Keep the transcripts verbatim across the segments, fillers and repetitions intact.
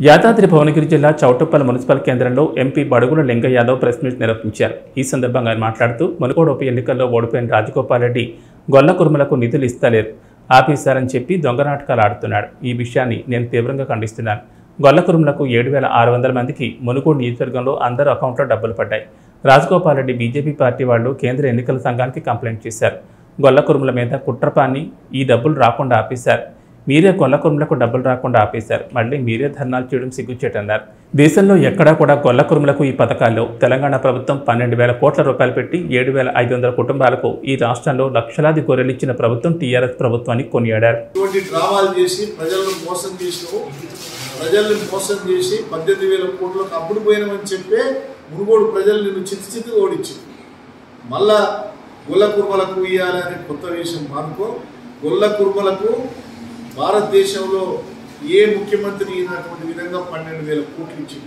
యాదాద్రి భువనగిరి జిల్లా చౌటుప్పల్ మున్సిపల్ కేంద్రంలో ఎంపీ బడుగుల లింగ యాదవ్ ప్రెస్ మీట్ నిర్వహించారు. ఈ సందర్భంగా ఆయన మాట్లాడుతూ మునుగోడు ఉప ఎన్నికల్లో ఓడిపోయిన రాజగోపాల్ రెడ్డి గొల్ల కురుమలకు నిధులు ఇస్తలేరు, ఆపేశారని చెప్పి దొంగ నాటకాలు ఆడుతున్నాడు. ఈ విషయాన్ని నేను తీవ్రంగా ఖండిస్తున్నాను. గొల్ల కురుమలకు ఏడు వేల ఆరు వందల మందికి మునుగోడు నియోజకవర్గంలో అందరు అకౌంట్లో డబ్బులు పడ్డాయి. రాజగోపాల్ రెడ్డి బీజేపీ పార్టీ వాళ్ళు కేంద్ర ఎన్నికల సంఘానికి కంప్లైంట్ చేశారు. గొల్ల కురుమల మీద కుట్రపాన్ని ఈ డబ్బులు రాకుండా ఆపేశారు. మీరే గొల్ల కురుమలకు డబ్బులు రాకుండా ఆపేశారు. మళ్ళీ మీరే ధర్నాలు చేయడం సిగ్గుచేటన్నారు. దేశంలో ఎక్కడా కూడా గొల్ల కురుమలకు ఈ పథకాల్లో తెలంగాణ ప్రభుత్వం పన్నెండు వేల కోట్ల రూపాయలు పెట్టి ఏడు వేల ఐదు వందల కుటుంబాలకు ఈ రాష్ట్రంలో లక్షలాది గొర్రెలిచ్చిన ప్రభుత్వం టీఆర్ఎస్ ప్రభుత్వాన్ని కొనియాడారు. డ్రామాలు చేసి ప్రజలను మోసం చేసినావు, ప్రజల్ని మోసం చేసి పద్దెనిమిది వేల కోట్లకు అప్పుడు పోయినామని చెప్పే మునుగోడు ప్రజలు నిన్ను చిత్తి చిత్తి ఓడించి మళ్ళా గొల్ల కురుమలకు ఇవ్వాలనే కొత్త విషయం మానుకో. గొల్ల కురుమలకు భారతదేశంలో ఏ ముఖ్యమంత్రి అయినటువంటి విధంగా పన్నెండు వేల కోట్లు ఇచ్చింది.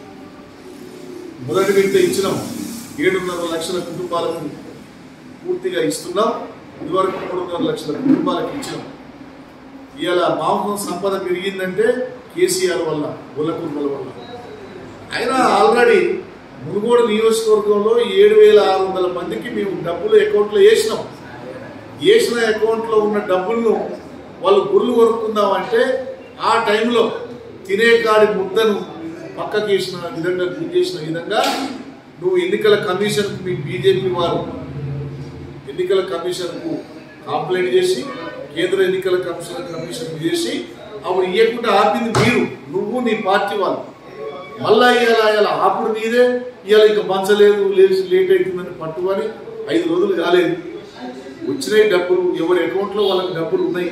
మొదటి విడత ఇచ్చినాం, ఏడున్నర లక్షల కుటుంబాలకు పూర్తిగా ఇస్తున్నాం. ఇదివరకు మూడున్నర లక్షల కుటుంబాలకు ఇచ్చినాం. ఇవాళ మాంసం సంపద పెరిగిందంటే కేసీఆర్ వల్ల, గొల్ల కురుమల వల్ల. అయినా ఆల్రెడీ మునుగోడు నియోజకవర్గంలో ఏడు వేల ఆరు వందల మందికి మేము డబ్బులు అకౌంట్లో వేసినాం. వేసిన అకౌంట్లో ఉన్న డబ్బులను వాళ్ళు గుర్లు కొనుక్కుందామంటే ఆ టైంలో తినే కాడి ముద్దను పక్కకి వేసిన విధంగా చేసిన విధంగా నువ్వు ఎన్నికల కమిషన్కు, మీ బీజేపీ వారు ఎన్నికల కమిషన్కు కంప్లైంట్ చేసి కేంద్ర ఎన్నికల కమిషన్ కమిషన్ చేసి అప్పుడు ఇవ్వకుండా ఆపింది మీరు, నువ్వు నీ పార్టీ వాళ్ళు. మళ్ళా ఇవాళ ఇలా ఆపుడు నీదే. ఇవాళ ఇక పంచలేదు, లేచి లేట్ అవుతుందని పట్టుకొని ఐదు రోజులు కాలేదు. వచ్చినాయి డబ్బులు, ఎవరి అకౌంట్లో వాళ్ళకి డబ్బులు ఉన్నాయి.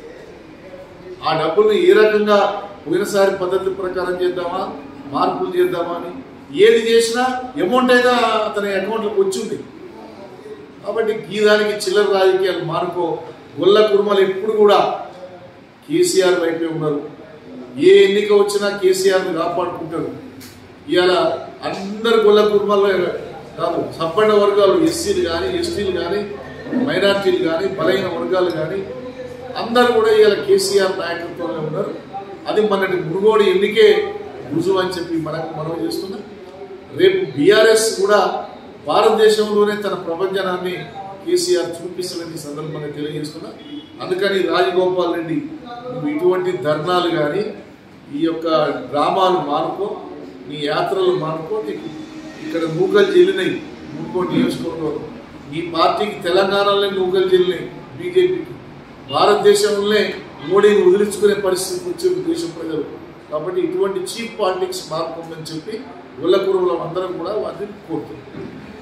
ఆ డబ్బుల్ని ఏ రకంగా పోయినసారి పద్ధతి ప్రకారం చేద్దామా, మార్పులు చేద్దామా అని ఏది చేసినా అమౌంట్ అయినా అతని అకౌంట్లోకి వచ్చింది. కాబట్టి ఈ దానికి చిల్లర రాజకీయాలు మానుకో. గొల్ల కురుమలు ఎప్పుడు కూడా కేసీఆర్ వైపే ఉన్నారు. ఏ ఎన్నిక వచ్చినా కేసీఆర్ని కాపాడుకుంటారు. ఇవాళ అందరు గొల్ల కురుమల్లో కాదు, సంపన్న వర్గాలు, ఎస్సీలు కానీ, ఎస్టీలు కానీ, మైనార్టీలు కానీ, బలైన వర్గాలు కానీ అందరూ కూడా ఇవాళ కేసీఆర్ నాయకత్వంలో ఉన్నారు. అది మనటి మునుగోడు ఎన్నికే రుజువు అని చెప్పి మనకు మనం చేస్తున్నాం. రేపు బీఆర్ఎస్ కూడా భారతదేశంలోనే తన ప్రపంచనాన్ని కేసీఆర్ చూపిస్తున్నది సందర్భంగా తెలియజేస్తున్నా. అందుకని రాజగోపాల్ రెడ్డి నువ్వు ఇటువంటి ధర్నాలు కానీ, ఈ యొక్క డ్రామాలు మానుకో, నీ యాత్రలు మానుకో. నీకు ఇక్కడ నూకలు చెల్లినాయి మునుగోడు నియోజకవర్గంలో. నీ పార్టీకి తెలంగాణలోనే నూకలు చెల్లినాయి, బీజేపీకి భారతదేశంలోనే మోడీని వదిలించుకునే పరిస్థితి వచ్చే దేశ ప్రజలు. కాబట్టి ఇటువంటి చీప్ పాలిటిక్స్ మార్పుందని చెప్పి గొల్ల కురుమలం అందరం కూడా వాటిని కోరుతున్నారు.